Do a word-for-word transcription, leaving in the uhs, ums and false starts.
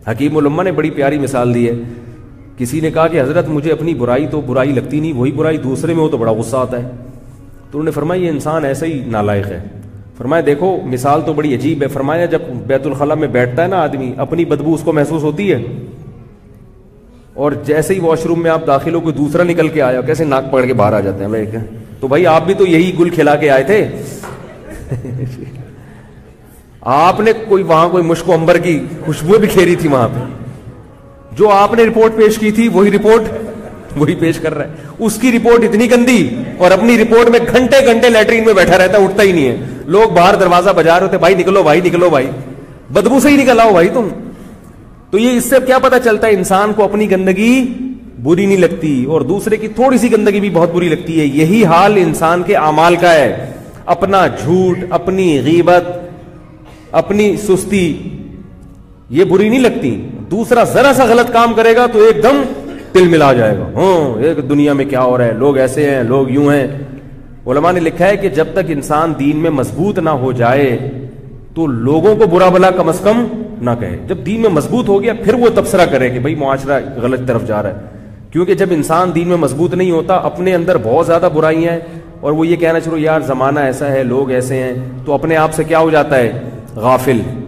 حکیم الامہ نے بڑی پیاری مثال دی ہے. کسی نے کہا کہ حضرت مجھے اپنی برائی تو برائی لگتی نہیں, وہی برائی دوسرے میں ہو تو بڑا غصہ آتا ہے. تو انہوں نے فرمایا یہ انسان ایسا ہی نالائق ہے. فرمایا دیکھو مثال تو بڑی عجیب ہے. فرمایا جب بیت الخلاء میں بیٹھتا ہے نا آدمی, اپنی بدبو اس کو محسوس ہوتی ہے, اور جیسے ہی واش روم میں آپ داخل ہو کوئی دوسرا نکل کے آیا کیسے ناک پکڑ کے باہر آ جاتے ہیں بھائی. تو بھائی آپ بھی تو یہی گل کھلا کے آئے تھے. آپ نے کوئی وہاں کوئی مشک و عنبر کی خوشبو بھی کھیری تھی وہاں پہ. جو آپ نے رپورٹ پیش کی تھی وہی رپورٹ وہی پیش کر رہا ہے. اس کی رپورٹ اتنی گندی, اور اپنی رپورٹ میں گھنٹے گھنٹے لیٹرین میں بیٹھا رہتا ہے, اٹھتا ہی نہیں ہے. لوگ باہر دروازہ بجا رہے ہوتے, بھائی نکلو بھائی نکلو بھائی, بدبو سے ہی نکل آؤ بھائی تم. تو یہ اس سے کیا پتا چلتا ہے انسان کو اپنی گندگی بری نہیں لگتی, اور دوسرے کی تھوڑی سی گندگی بھی بہت بری لگتی ہے. یہی حال انسان کے اعمال کا ہے. اپنا جھوٹ, اپنی غیبت, اپنی سستی یہ بری نہیں لگتی. دوسرا ذرا سا غلط کام کرے گا تو ایک دم تل ملا جائے گا, ہاں ایک دنیا میں کیا ہو رہا ہے, لوگ ایسے ہیں, لوگ یوں ہیں. علماء نے لکھا ہے کہ جب تک انسان دین میں مضبوط نہ ہو جائے تو لوگوں کو برا بھلا کم از کم نہ کہے. جب دین میں مضبوط ہو گیا پھر وہ تبصرہ کرے کہ بھائی معاشرہ غلط طرف جا رہا ہے. کیونکہ جب انسان دین میں مضبوط نہیں ہوتا, اپنے اندر بہت زیادہ برائیاں ہیں, اور وہ یہ کہنا چلو یار زمانہ ایسا ہے, لوگ ایسے ہیں, تو اپنے آپ سے کیا ہو جاتا ہے, غافل.